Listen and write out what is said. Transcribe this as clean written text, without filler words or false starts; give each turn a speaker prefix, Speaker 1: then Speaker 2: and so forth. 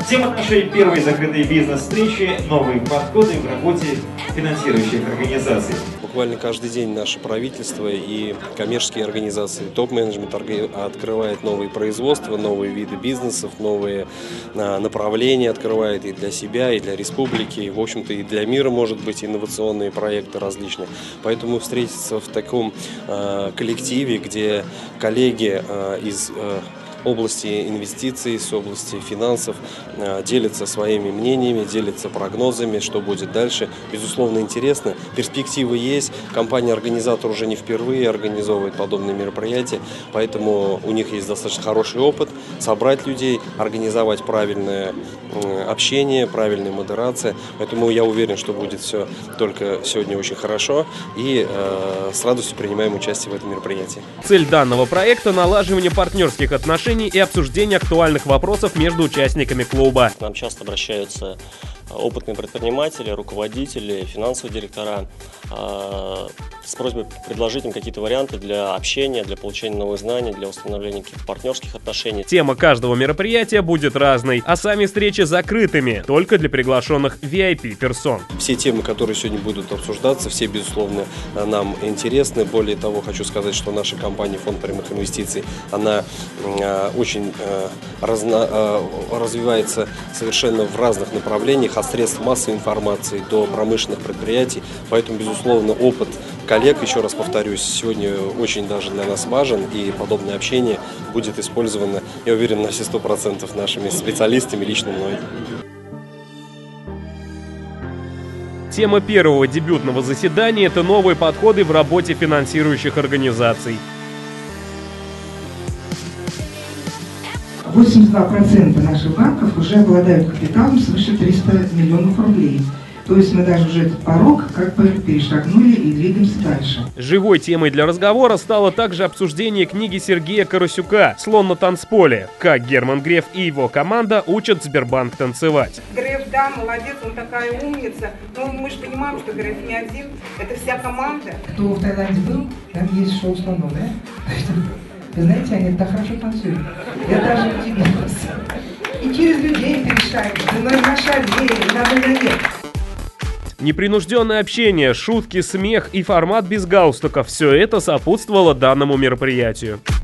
Speaker 1: Тема нашей первой закрытой бизнес-встречи – новые подходы в работе финансирующих организаций.
Speaker 2: Буквально каждый день наше правительство и коммерческие организации, топ-менеджмент открывает новые производства, новые виды бизнесов, новые направления открывает и для себя, и для республики, и, в общем-то, и для мира, может быть, инновационные проекты различные. Поэтому встретиться в таком коллективе, где коллеги из области инвестиций, с области финансов делятся своими мнениями, делятся прогнозами, что будет дальше. Безусловно, интересно. Перспективы есть. Компания-организатор уже не впервые организовывает подобные мероприятия, поэтому у них есть достаточно хороший опыт собрать людей, организовать правильное общение, правильная модерация. Поэтому я уверен, что будет все только сегодня очень хорошо, и с радостью принимаем участие в этом мероприятии.
Speaker 3: Цель данного проекта – налаживание партнерских отношений и обсуждение актуальных вопросов между участниками клуба.
Speaker 4: К нам часто обращаются опытные предприниматели, руководители, финансовые директора с просьбой предложить им какие-то варианты для общения, для получения новых знаний, для установления каких-то партнерских отношений.
Speaker 3: Тема каждого мероприятия будет разной, а сами встречи закрытыми, только для приглашенных VIP-персон.
Speaker 2: Все темы, которые сегодня будут обсуждаться, все, безусловно, нам интересны. Более того, хочу сказать, что наша компания «Фонд прямых инвестиций», она очень развивается совершенно в разных направлениях, от средств массовой информации до промышленных предприятий. Поэтому, безусловно, опыт коллег, еще раз повторюсь, сегодня очень даже для нас важен, и подобное общение будет использовано, я уверен, на все 100% нашими специалистами, лично мной.
Speaker 3: Тема первого дебютного заседания – это новые подходы в работе финансирующих организаций.
Speaker 5: 82% наших банков уже обладают капиталом свыше 300 миллионов рублей. То есть мы даже уже этот порог как бы перешагнули и двигаемся дальше.
Speaker 3: Живой темой для разговора стало также обсуждение книги Сергея Карасюка «Слон на танцполе. Как Герман Греф и его команда учат Сбербанк танцевать».
Speaker 6: Греф, да, молодец, он такая умница. Но мы же понимаем, что Греф не один, это вся команда.
Speaker 5: Кто в Таиланде был, там есть шоу слонов, да? Вы знаете, они так хорошо танцуют. Я даже удивилась. И через людей перешагивают, и на шаг двери, и на ноге.
Speaker 3: Непринужденное общение, шутки, смех и формат без галстуков – все это сопутствовало данному мероприятию.